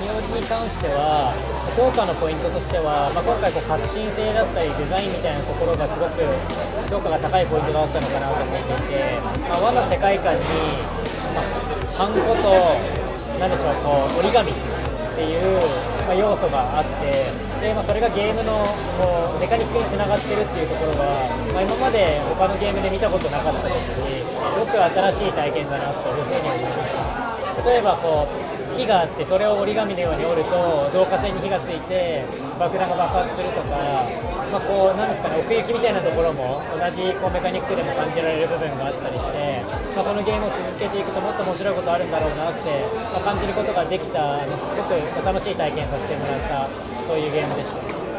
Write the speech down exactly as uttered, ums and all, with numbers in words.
ミオに関しては評価のポイントとしては、まあ、今回こう革新性だったりデザインみたいなところがすごく評価が高いポイントだったのかなと思っていて、まあ、和の世界観に、まあ、ハンコと何でしょうこう折り紙っていう、まあ、要素があってで、まあ、それがゲームのこうメカニックにつながってるっていうところは、まあ、今まで他のゲームで見たことなかったですし、すごく新しい体験だなというふうに思いました。例えばこう火があってそれを折り紙のように折ると導火線に火がついて爆弾が爆発するとか、まあ、こうなんですかね、奥行きみたいなところも同じこうメカニックでも感じられる部分があったりして、まあ、このゲームを続けていくともっと面白いことあるんだろうなって、まあ、感じることができた、すごく楽しい体験させてもらったそういうゲームでした。